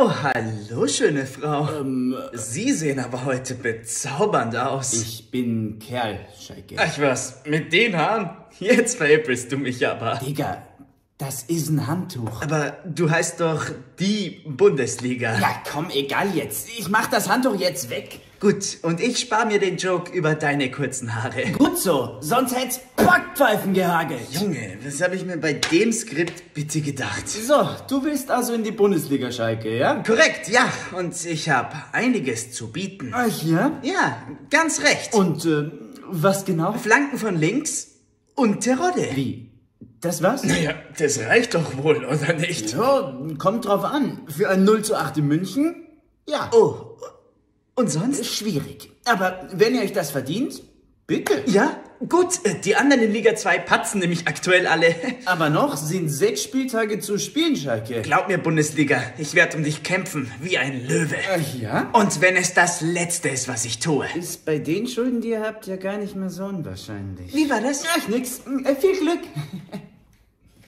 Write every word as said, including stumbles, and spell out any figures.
Oh, hallo, schöne Frau. Ähm, Sie sehen aber heute bezaubernd aus. ich bin Kerl, Schalke. Ach was, mit den Haaren? Jetzt veräppelst du mich aber. Digga, das ist ein Handtuch. Aber du heißt doch die Bundesliga. Ja, komm, egal jetzt. Ich mach das Handtuch jetzt weg. Gut, und ich spare mir den Joke über deine kurzen Haare. Gut so, sonst hätt's Backpfeifen gehagelt. Junge, was habe ich mir bei dem Skript bitte gedacht? So, du willst also in die Bundesliga, Schalke, ja? Korrekt, ja. Und ich habe einiges zu bieten. Ach ja? Ja, ganz recht. Und, äh, was genau? Flanken von links und Terodde. Wie? Das war's? Naja, das reicht doch wohl, oder nicht? Ja, kommt drauf an. Für ein null zu acht in München? Ja. Oh, und sonst? Schwierig. Aber wenn ihr euch das verdient, bitte. Ja, gut. Die anderen in Liga zwei patzen nämlich aktuell alle. Aber noch sind sechs Spieltage zu spielen, Schalke. Glaub mir, Bundesliga, ich werde um dich kämpfen, wie ein Löwe. Ach ja? Und wenn es das Letzte ist, was ich tue. Ist bei den Schulden, die ihr habt, ja gar nicht mehr so unwahrscheinlich. Wie war das? Ach, nix. Äh, viel Glück.